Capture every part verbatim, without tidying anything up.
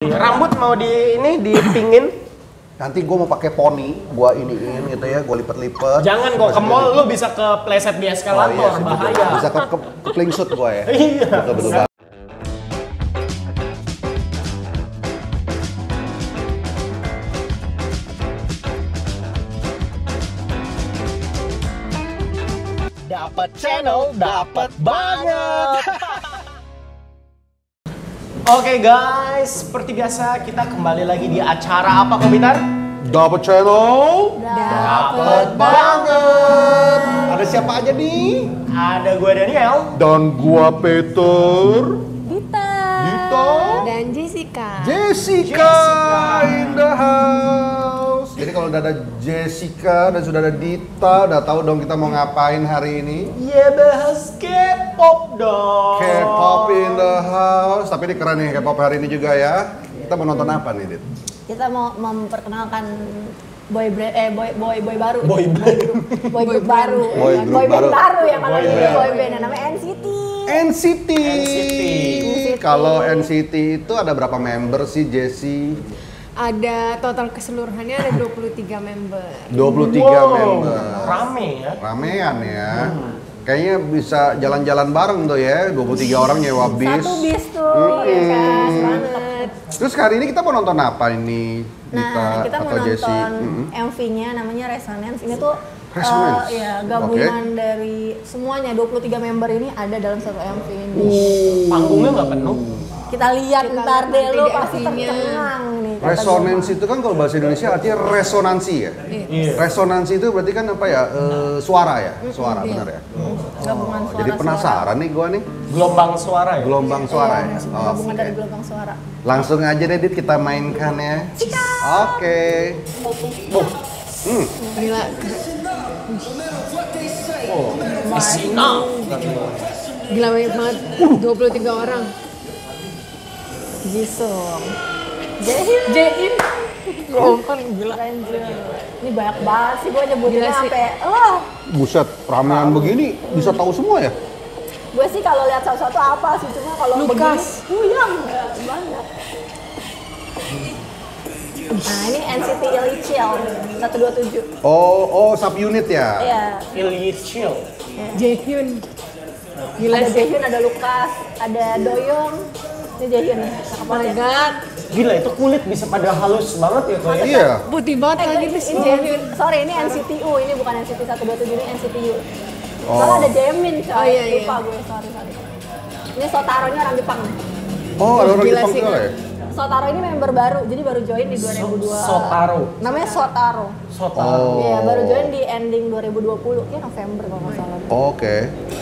Rambut mau di ini dipingin. Nanti gue mau pakai poni, gue iniin gitu ya, gue lipet-lipet. Jangan kok ke mall lu bisa ke pleset di eskalator, oh, iya, bahaya. Bisa ke, ke, ke plingsut gue ya. Iya. Betul-betul banget. Dapat channel, dapat banget. Oke guys, seperti biasa kita kembali lagi di acara apa, Kobitar? Dapat channel, Dapat banget. Ada siapa aja nih? Ada gue Daniel Dan gua Peter, Dita, Dita, dan Jessica. Jessica, Jessica in the house. Jadi kalau udah ada Jessica dan sudah ada Dita, udah tahu dong kita mau ngapain hari ini? Ya bahas K-pop dong. K-pop in the house. Tapi ini keren nih K-pop hari ini juga ya. Kita mau nonton apa nih, Dit? Kita mau memperkenalkan boy brand, eh boy boy boy baru. Boy band. boy group baru. Boy Ya, group boy band baru. baru ya kalau Boy ini band. boy band namanya N C T. N C T. N C T. Kalau N C T itu ada berapa member sih, Jessie? Ada total keseluruhannya ada dua puluh tiga member. dua puluh tiga Wow, member. rame ya. Ramean ya. Kayaknya bisa jalan-jalan bareng tuh ya, dua puluh tiga orang nyewa bis. Satu bis tuh, ya kan, banget. Terus hari ini kita mau nonton apa ini? Nah, Dita kita mau atau Jessie? nonton Mm-mm. M V-nya namanya Resonance. Ini tuh Resonance? eh, ya gabungan dari semuanya dua puluh tiga member ini ada dalam satu M V ini. Panggungnya nggak penuh. Kita lihat Kita ntar lihat deh nanti lo di pasti M V-nya. tercengang nih. kata Resonance gua. itu kan kalau bahasa Indonesia artinya resonansi ya? Iya. Resonansi itu berarti kan apa ya? Eh, suara ya? Suara, benar ya? Gabungan suara. Jadi penasaran nih gua nih, Gelombang suara ya. gelombang suara Iya, ya? Oh, gabungan oke. dari gelombang suara. Langsung aja deh Dit kita mainkan ya. Oke. Oh, Hmm. Gila. oh. Asina. Gila banyak banget. dua puluh tiga orang. Jisung. Jaehyun. Jaehyun. Ngomong gila. Ini banyak banget sih gue nyebutinnya Gila sih. sampai oh. Buset, ramean begini bisa tahu semua ya? Gue sih kalau lihat satu-satu apa sih, cuma kalau Lukas. begini puyeng banget. Nah ini N C T Illichil seratus dua puluh tujuh. Oh, oh subunit ya? Iya. Illichil. Jaehyun. Gila Ada sih. Jaehyun, ada Lukas, ada Doyoung. Ini Jaehyun nih. Cakep Oh my banget ya. god. Gila itu kulit bisa pada halus banget ya kok ya. Iya. Putih banget Eh, lagi ini, tuh ini Jaehyun. Jaehyun. Sorry, ini N C T U, ini bukan N C T seratus dua puluh tujuh, ini N C T U. Oh. Soalnya ada Jaemin, coy. Oh, iya, iya. Lupa gue, sorry, sorry. Ini Sotaro-nya orang Jepang. Oh, ada orang Gila Jepang sih. juga ya? Sotaro ini member baru, jadi baru join di dua ribu dua. Sotaro. Namanya Sotaro. Sotaro. Oh. Iya, baru join di ending dua ribu dua puluh, ya November kalau nggak salah. Oke.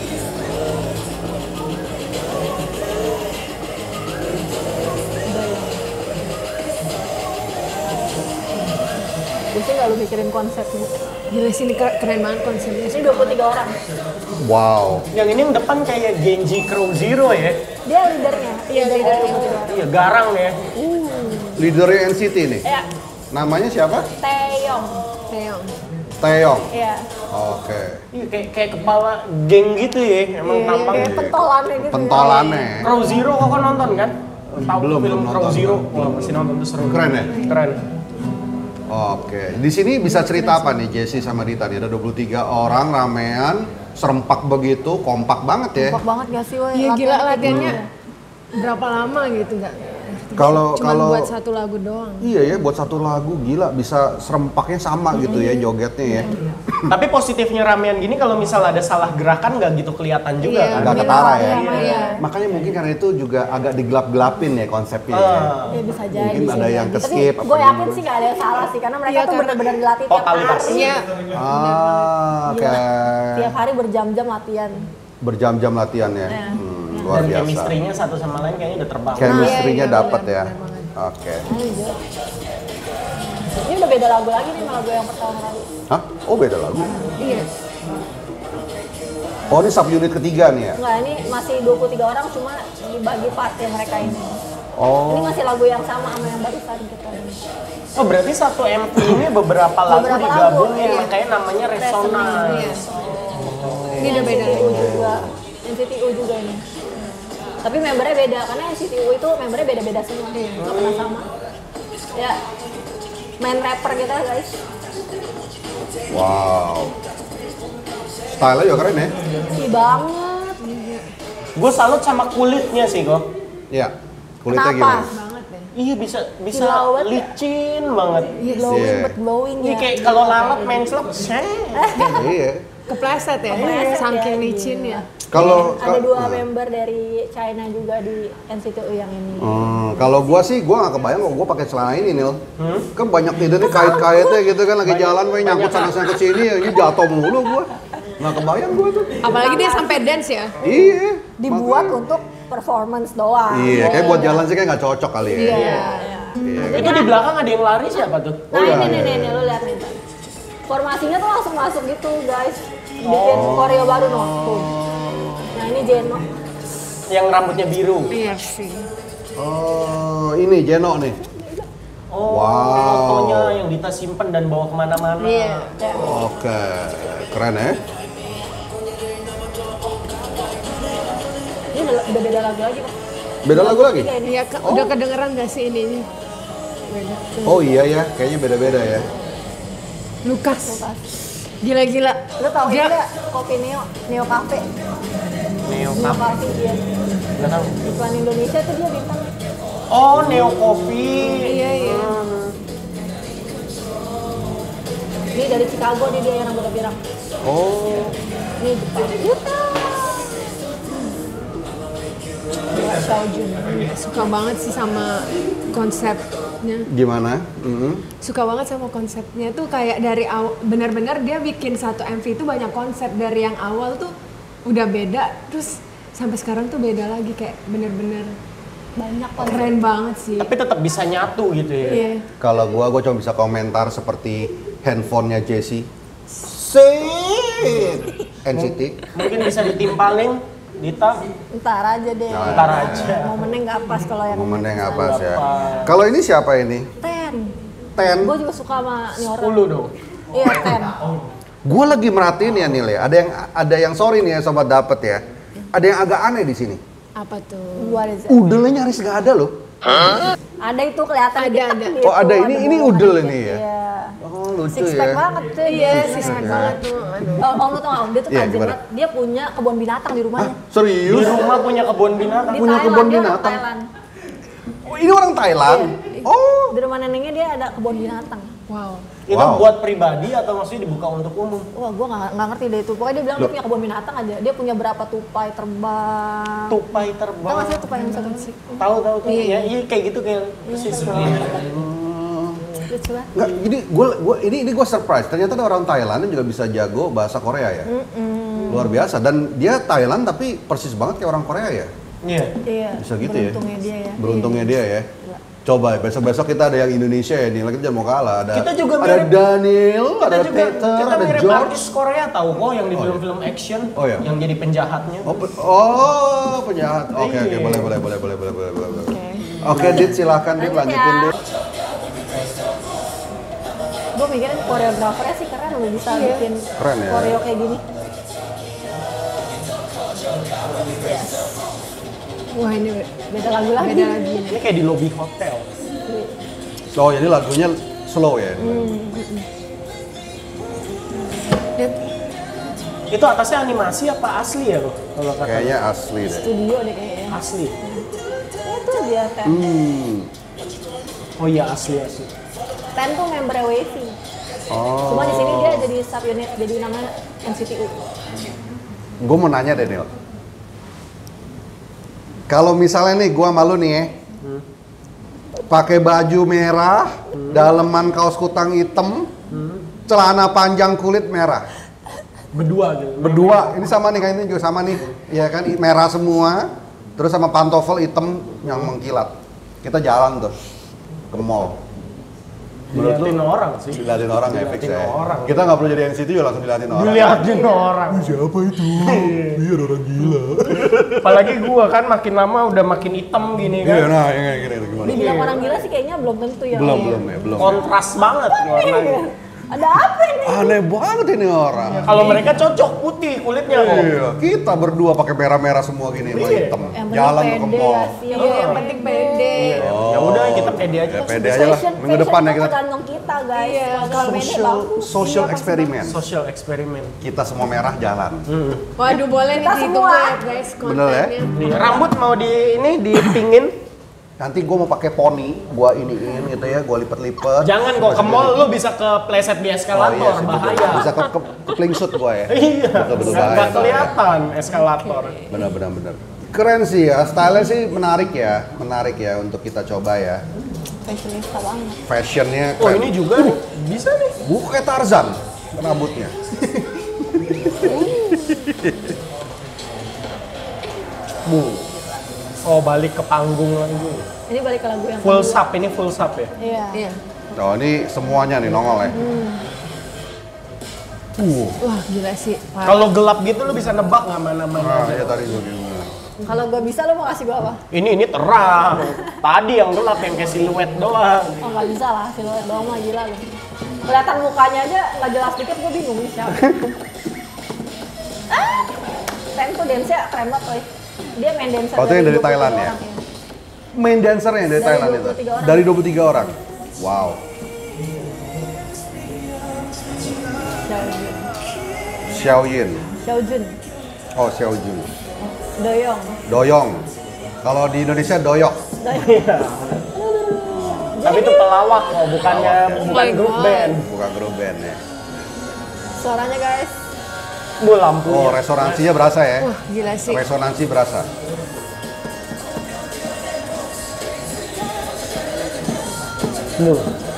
Gue sih nggak lu mikirin konsepnya. Gila sih ini keren keren banget konsepnya. Ini dua puluh tiga orang. Wow. Yang ini yang depan kayak Genji Crow Zero ya. Dia leadernya. Iya, leadernya. Iya, garang ya. Leadernya N C T nih. Ya, Namanya siapa? Taeyong. Taeyong. Taeyong. Iya. Oke. Iya, kayak kayak kepala geng gitu ya. Emang Iya, tampang. kayak pentolannya gitu. Pentolannya. Crow Zero kok nonton kan? Tahu Belum, film belum Crow nonton. Zero? Wah, pasti nonton tuh seru. Keren ya? Keren. Oke. Di sini bisa cerita apa nih Jessie sama Dita nih? Ada dua puluh tiga orang ramean, serempak begitu, kompak banget ya. Kompak banget gak sih, woy? Iya gila Latihan latihannya gitu. berapa lama gitu nggak? Kalau Cuma kalau buat satu lagu doang. Iya ya, buat satu lagu gila bisa serempaknya sama gitu ya jogetnya ya. Tapi positifnya ramean gini kalau misal ada salah gerakan nggak gitu kelihatan juga Iya, kan? Nggak Minimal, ketara ya. iya, iya. Makanya mungkin karena itu juga agak digelap-gelapin ya konsepnya. ya. Ah. Ya bisa jadi. Mungkin bisa ada yang jadi. ke-skip, Tapi apa gue yakin gimana. sih gak ada yang salah sih, karena mereka Iya, tuh karena bener-bener dilatih tiap Totalitas. hari. Iya. Ah, oke. Gila. Tiap hari berjam-jam latihan. Berjam-jam latihan ya. Iya. Hmm, luar Dan biasa. chemistry-nya satu sama lain kayaknya udah terbang. Chemistry-nya Iya, iya, dapat benar, ya. benar banget. Oke. Anjir. Ini udah beda lagu lagi nih sama lagu yang pertama kali. Hah? Oh beda lagu. Iya. Oh ini subunit ketiga nih ya? Enggak, ini masih dua puluh tiga orang, cuma dibagi part ya mereka ini. Oh. Ini masih lagu yang sama sama yang barusan kita ini. Oh berarti satu M V ini beberapa lagu Beberapa digabung lagu, ya, iya. makanya namanya Resonance. Iya. Ini udah beda N C T U lagi. juga. N C T U juga ini. Tapi membernya beda karena N C T U itu membernya beda-beda semua, nggak pernah sama. Ya, main rapper kita guys. Wow. Style-nya juga keren ya? Ih banget. Gue salut sama kulitnya sih kok. Iya. Kulitnya Kenapa? gimana? Banget deh. Iya bisa bisa Gila banget ya. licin banget. Glowing Iya. but glowing Ini ya. kayak kalau lalat main slok, set. Iya. Kepleset ya, Kepleset saking ya, licinnya. Kalau ada ka- dua nah. member dari China juga di N C T U yang ini. Hmm, kalau gua sih gua nggak kebayang kalau gua pakai celana ini Nil. Kan banyak ide nih kait-kaitnya gitu kan lagi jalan pengen nyangkut sana sana ke sini ya ini jatuh mulu gua. Nggak kebayang gua tuh. Apalagi dia sampai dance ya. Iya. Dibuat makanya. untuk performance doang. Iya, kayak buat jalan sih kayak nggak cocok kali ya. Iya. Iya. Itu di belakang ada yang lari siapa tuh? Nah Oh, iya, ini iya, nih nih iya. nih lu lihat nih. Formasinya tuh langsung masuk gitu guys. Bikin koreo baru noh. Tuh. Nah ini Jeno. Yang rambutnya biru. Iya sih. Oh, ini Jeno nih. Oh, Wow. fotonya yang Dita simpen dan bawa kemana-mana. Iya. Ya. Oke, keren ya. Ini udah, udah beda lagu lagi Pak. Beda lagu lagi? Tiga ini. Iya, ke- udah kedengeran gak sih ini? Beda. Oh iya ya, kayaknya beda-beda ya. Lukas. Gila-gila. Lu tau Dia- nggak kopi Neo, Neo Cafe, Neo Neo Cafe. Cafe dia. Nggak tahu. Iklan Indonesia tuh dia bintang. Oh, Neo Coffee. Iya, iya. Ini dari Chicago nih dia yang rambutnya pirang. Oh, Ini Jepang. Utah. Dia Xiaojun. Suka banget sih sama konsepnya. gimana? Mhm. Suka banget sama konsepnya tuh kayak dari awal, benar-benar dia bikin satu M V itu banyak konsep dari yang awal tuh udah beda, terus sampai sekarang tuh beda lagi kayak bener-bener Banyak konsep. keren banget sih. Tapi tetap bisa nyatu gitu ya. Iya. Kalau gua, gua cuma bisa komentar seperti handphonenya Jessie. Set. N C T. Mungkin bisa ditimpalin Dita. Ntar aja deh. Ntar aja. Momennya nggak pas kalau yang Momennya nggak pas ya. Pas. Kalau ini siapa ini? Ten. Ten. Gue juga suka sama ini orang. sepuluh dong. Iya Ten. Gua lagi merhatiin ya Nil ya. Ada yang ada yang sorry nih ya sobat dapet ya. Ada yang agak aneh di sini. Apa tuh? Gua Reza. Udelnya nyaris nggak ada loh. Ada itu kelihatan Ada, dikit ada. gitu, Oh, ada. Ini- ini bawaan udel dikit. ini ya? Iya. Oh lucu Six pack ya. banget tuh. Iya, six six pack ya. banget tuh. Aduh. Oh, om lu tau gak? Om? Dia tuh Iya, tajam gimana? banget. Dia punya kebun binatang di rumahnya. Di Serius? rumah punya kebun binatang. Di Punya Thailand, kebun dia orang binatang? Thailand. Oh, ini orang Thailand. Iya. Oh. Di rumah neneknya dia ada kebun binatang. Wow. Itu Wow. buat pribadi atau maksudnya dibuka untuk umum? Wah, gua nggak nggak ngerti deh itu. Pokoknya dia bilang Loh. dia punya kebun binatang aja. Dia punya berapa tupai terbang. Tupai Tahu terbang. nggak sih tupai yang bisa sih? Tahu tahu tahu. Iya, Ya, iya kayak gitu kayak persis. Lucu banget. Nggak, jadi gua, gua ini ini gua surprise. Ternyata ada orang Thailand yang juga bisa jago bahasa Korea ya. Luar biasa. Dan dia Thailand tapi persis banget kayak orang Korea ya. Iya. Iya. Bisa gitu ya. Beruntungnya dia ya. Beruntungnya dia ya. Coba besok-besok kita ada yang Indonesia ya nih. Lagi jangan mau kalah. Ada Kita juga ada mirip- Daniel, Kita ada juga Peter, kita ada mirip George. artis Korea tahu kok yang di Oh, film-film action Oh, iya. yang jadi penjahatnya. Oh, pe- oh, penjahat. Oke, oke, Iya. boleh, boleh, boleh, boleh, boleh, boleh, boleh. boleh. Oke. Oke, Dit, silakan Dit, Lanjut lanjutin ya. Dit. Gue mikirin koreografernya sih keren udah bisa Iya. bikin Keren ya. koreo kayak gini. Wah, ini Beda lagu lagi. beda lagi. Ini kayak di lobby hotel. Oh, jadi lagunya slow ya? Dia- Itu atasnya animasi apa asli ya kok? Kalau kata Kayaknya asli deh. Studio deh kayaknya. asli. Itu dia Ten. Hmm. Oh iya asli asli. Ten tuh member Wavy. Oh. Cuma di sini dia jadi sub unit, jadi namanya N C T U. Gue mau nanya deh, Nil. Kalau misalnya nih, gua malu nih ya. Pakai baju merah, daleman kaos kutang hitam, celana panjang kulit merah. Berdua gitu. Berdua, ini sama nih, kayak ini juga sama nih. Ya kan, i- merah semua. Terus sama pantofel hitam yang mengkilat. Kita jalan tuh ke mall. Menurut lu, Diliatin orang sih. diliatin orang ya, fix Diliatin ya. orang. Kita nggak perlu jadi N C T juga langsung diliatin orang. Diliatin orang. Siapa itu? Iya, orang gila. Apalagi gua kan makin lama udah makin hitam gini Iya, kan. nah, yang kayak gini gimana? Dibilang orang gila sih kayaknya belum tentu ya. Belum, Iya. belum ya, belum. ya. Kontras banget warnanya. Ada apa ini? Aneh banget ini orang. Kalau mereka cocok putih kulitnya kok. Iya, kita berdua pakai merah-merah semua gini sama Iya. hitam. Yang penting Jalan ke pede mall. ya sih. Iya, yang penting pede. Ya udah kita pede aja. Ya, pede aja lah. Fashion- Minggu depan ya fashion kita tuh tergantung kita guys. Iya, Kalau pede social bagus. social Iya, eksperimen. Social eksperimen. Kita semua merah jalan. Waduh, boleh nih Kita ditunggu semua. ya guys Bener ya? kontennya. Nih, rambut mau di ini dipingin. Nanti gue mau pakai poni, gua iniin gitu ya, gua lipet-lipet. Jangan kok ke mall lu bisa ke pleset di Oh, eskalator, iya sih, betul. bahaya. Bisa ke, ke, ke plingsut gua ya. Iya. Betul-betul Nggak bahaya. nggak bahaya. kelihatan eskalator. Benar-benar benar. Keren sih ya, stylenya sih menarik ya, menarik ya untuk kita coba ya. Fashionista banget. Fashionnya Oh keren. ini juga nih, bisa nih. Bukan kayak Tarzan rambutnya. Bu, Oh balik ke panggung lagi. Ini balik ke lagu yang Full kedua. sub, ini full sub ya. Iya. Iya. oh ini semuanya nih nongol ya. Uh, Wah, gila sih. Parah. Kalau gelap gitu lu bisa nebak nggak mana-mana. nah ya tadi gua bingung. Kalau gue bisa lo mau kasih gue apa? Ini ini terang. Tadi yang gelap yang kayak siluet doang. Oh nggak bisa lah, siluet doang mah gila lu. Kelihatan mukanya aja nggak jelas dikit gue bingung nih siapa. ah, keren tuh dance-nya keren banget woy. Dia main dancer Oh, itu yang dari dua puluh tiga Thailand ya? orang Main dancernya dari Dari Thailand dua puluh itu. tiga orang. Dari dua puluh tiga orang. Wow. Xiao Jun. Xiao Yin. Xiao Jun. Oh, Xiao Jun. Doyong. Doyong. Kalau di Indonesia doyok. Doyong. Tapi itu pelawak kok, bukannya Pelawak, ya. bukan Oh my grup God. band. Bukan grup band ya. Suaranya guys. Bu lampunya. Oh, resonansinya berasa ya. Wah, gila sih. Resonansi berasa. Bu.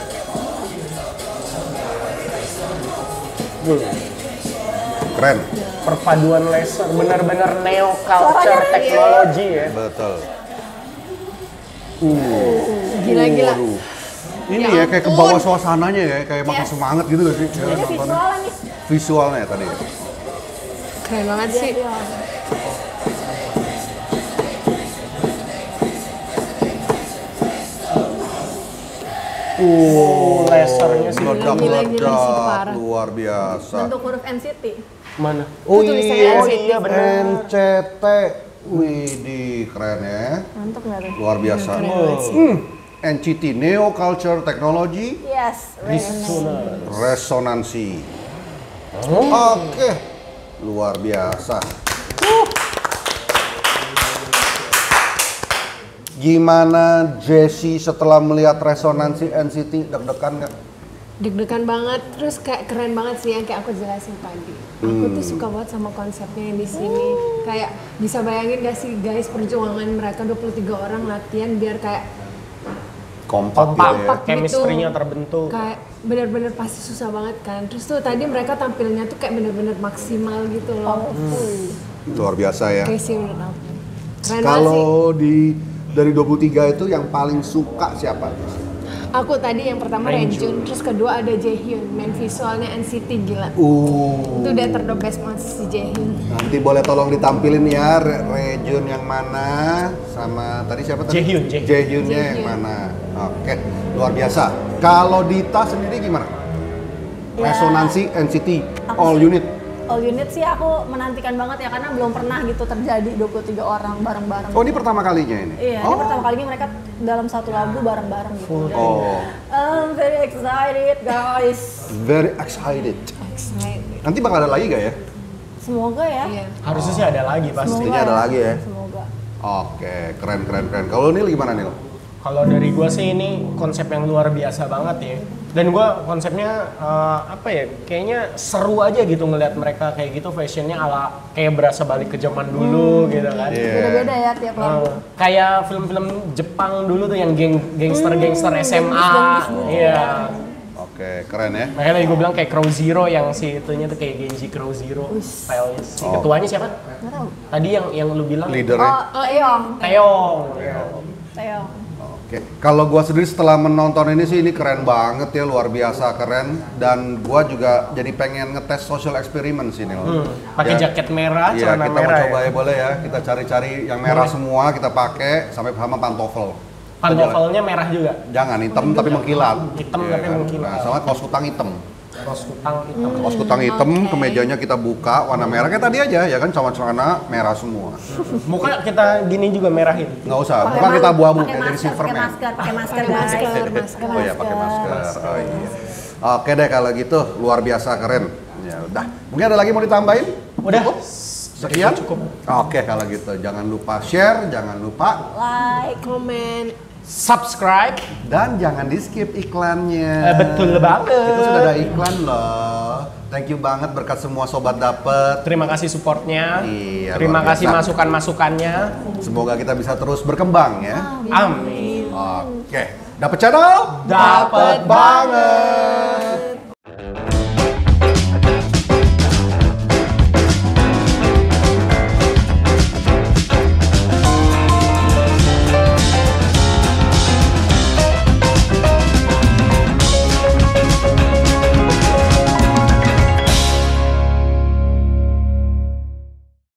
Bu. Keren. Perpaduan laser, benar-benar neo Suaranya culture reggae. teknologi ya. Betul. Gila-gila. Waduh. Ini Ya ya, kayak ke ampun. bawah suasananya ya, kayak makin Yes. semangat gitu gak sih? Ya, Ini nontonnya. visualnya nih. Visualnya tadi. Keren banget Dia, sih. dia. Uh, lasernya sih. Gila, gila sih, itu Meledak-meledak, parah. luar biasa. Bentuk huruf N C T. Mana? Oh Itu tulisannya iya, N C T. iya, bener. N C T. Widih, keren ya. Mantap nggak tuh? Luar biasa. Keren banget sih. Hmm. N C T, Neo Culture Technology Yes. Resonance. Resonansi. Oh. Oke, luar biasa. Gimana Jessie setelah melihat resonansi N C T, deg-degan nggak? Deg-degan banget, terus kayak keren banget sih yang kayak aku jelasin tadi. Aku Hmm. tuh suka banget sama konsepnya yang di sini. Kayak bisa bayangin gak sih guys perjuangan mereka dua puluh tiga orang latihan biar kayak Kompak, Kompak, gitu ya. chemistry-nya gitu. terbentuk. Kayak bener-bener pasti susah banget kan. Terus tuh tadi mereka tampilnya tuh kayak bener-bener maksimal gitu loh. Luar biasa ya. Oke sih menurut aku. Keren banget sih. Kalau di dari dua puluh tiga itu yang paling suka siapa? Aku tadi yang pertama Renjun. Renjun, terus kedua ada Jaehyun, main visualnya N C T gila. Uh, Itu udah ter the best banget si Jaehyun. nanti boleh tolong ditampilin ya Re- Rejun yang mana sama tadi siapa tadi? Jaehyun, Jaehyun. Jaehyunnya yang Jaehyun. mana? Oke, luar biasa. Kalau Dita sendiri gimana? Ya. Resonansi N C T Aku all sih- unit. All unit sih aku menantikan banget ya karena belum pernah gitu terjadi dua puluh tiga orang bareng-bareng. Oh, ini pertama kalinya ini. Iya, oh. ini pertama kalinya mereka dalam satu lagu bareng-bareng gitu. Dan Oh, I'm very excited guys. very excited. Excited. Nanti bakal ada lagi gak ya? Semoga ya. Iya. Harusnya sih ada lagi pasti. Pastinya ada lagi ya. Semoga. Oke, keren keren keren. Kalau Nil gimana Nil? Kalau dari gua sih ini konsep yang luar biasa banget ya. Dan gua konsepnya eh, apa ya? Kayaknya seru aja gitu ngelihat mereka kayak gitu fashionnya ala kayak berasa balik ke zaman dulu gitu kan. Iya. Beda-beda ya tiap lagu. Eh, kayak film-film Jepang dulu tuh yang geng gangster-gangster S M A. bagus, bagus. Iya. Oke, keren ya. Makanya tadi gue bilang kayak Crow Zero yang si itunya tuh kayak Genji Crow Zero stylenya. Si Oh. ketuanya siapa? Nggak tahu. Tadi yang yang lu bilang Leadernya. Oh, Taeyong. Taeyong. Taeyong. Oke, kalau gua sendiri setelah menonton ini sih ini keren banget ya, luar biasa keren. Dan gua juga jadi pengen ngetes social experiment sih Nil. Hmm, pakai Ya. jaket merah, Iya, celana kita merah. mau coba ya. ya boleh ya. Kita cari-cari yang merah semua kita pakai sampai sama pantofel. Pantoffelnya merah juga. Jangan hitam tapi mengkilat. Hitam Iya tapi kan? mengkilat. Nah, sama kaos kutang hitam. Kaos kutang hitam. Kaos kutang hitam, Oke. kemejanya kita buka warna merah kayak tadi aja ya kan, sama celana merah semua. Muka kita gini juga merahin. Nggak usah, Pakai bukan kita mas- abu-abu pakai kayak dari masker, pakai Silverman. masker, pakai masker, Pakai guys. masker, masker. Oh iya pakai masker. Oh iya. Oke deh kalau gitu, luar biasa keren. Ya udah. Mungkin ada lagi mau ditambahin? Udah. Sekian? Cukup. Oke kalau gitu, jangan lupa share, jangan lupa Like. Komen. Subscribe. dan jangan di skip iklannya. Eh, betul banget. Kita sudah ada iklan loh. Thank you banget berkat semua sobat dapet. Terima kasih supportnya. Iya, Terima luar kasih biasa. masukan-masukannya. Semoga kita bisa terus berkembang ya. Amin. Oke, dapet channel? Dapet banget.